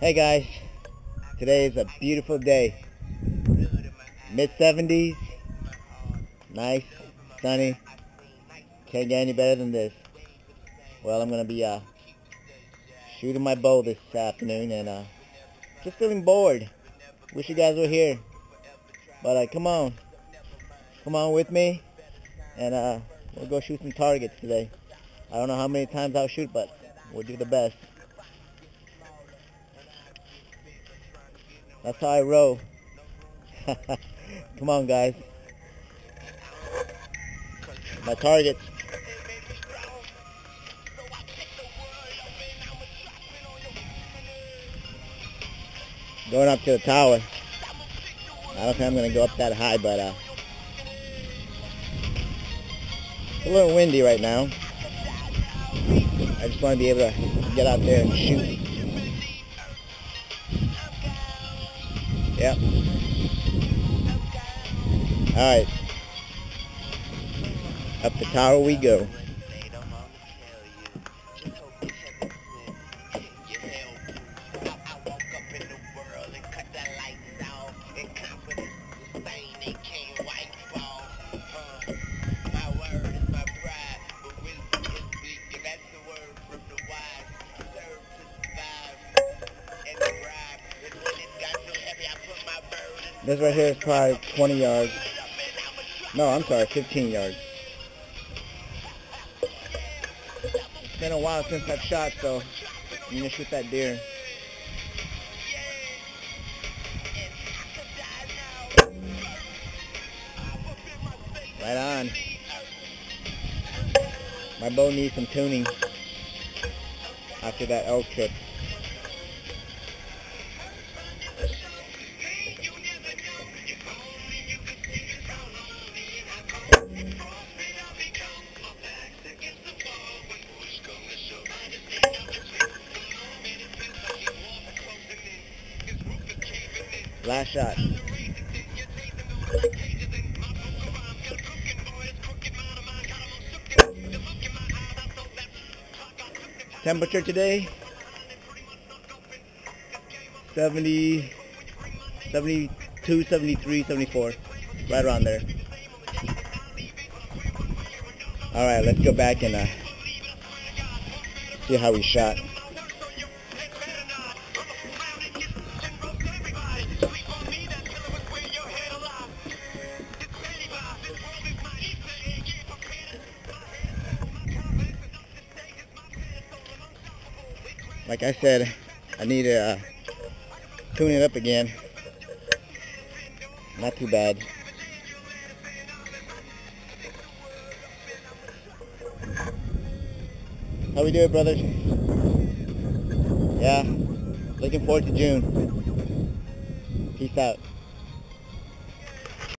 Hey guys, today is a beautiful day. Mid-70s, nice, sunny. Can't get any better than this. Well, I'm going to be shooting my bow this afternoon and just feeling bored. Wish you guys were here. But come on with me and we'll go shoot some targets today. I don't know how many times I'll shoot, but we'll do the best. That's how I roll. Come on, guys. My targets. Going up to the tower. I don't think I'm going to go up that high, but it's a little windy right now. I just want to be able to get out there and shoot. Yep. Alright. Up the tower we go. This right here is probably 20 yards. No, I'm sorry, 15 yards. It's been a while since I've shot, so I'm going to shoot that deer. Right on. My bow needs some tuning after that elk trip. Last shot. Temperature today, 70, 72, 73, 74, right around there. Alright, let's go back and see how we shot. Like I said, I need to tune it up again. Not too bad. How we doing, brothers? Yeah, looking forward to June. Peace out.